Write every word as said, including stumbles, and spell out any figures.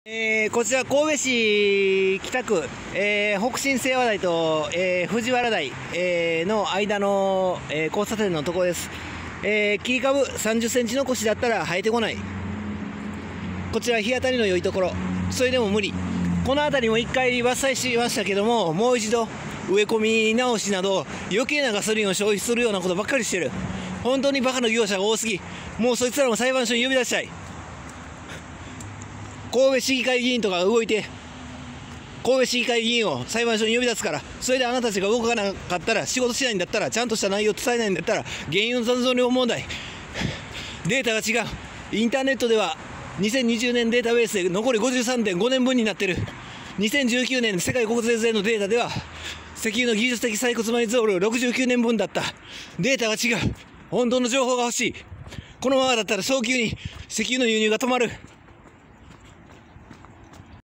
えー、こちら神戸市北区、えー、北新清和台と、えー、藤原台、えー、の間の、えー、交差点のところです。えー、切り株さんじゅっセンチ残しだったら生えてこない。こちら日当たりの良いところ、それでも無理。この辺りもいっかい伐採しましたけども、もう一度植え込み直しなど余計なガソリンを消費するようなことばっかりしてる。本当にバカな業者が多すぎ、もうそいつらも裁判所に呼び出したい。神戸市議会議員とか動いて、神戸市議会議員を裁判所に呼び出すから、それであなたたちが動かなかったら、仕事しないんだったら、ちゃんとした内容を伝えないんだったら、原油の残存量問題、データが違う。インターネットではにせんにじゅうねんデータベースで残り ごじゅうさんてんごねんぶんになってる。にせんじゅうきゅうねん世界国税税のデータでは石油の技術的採掘埋蔵量ろくじゅうきゅうねんぶんだった。データが違う。本当の情報が欲しい。このままだったら早急に石油の輸入が止まる。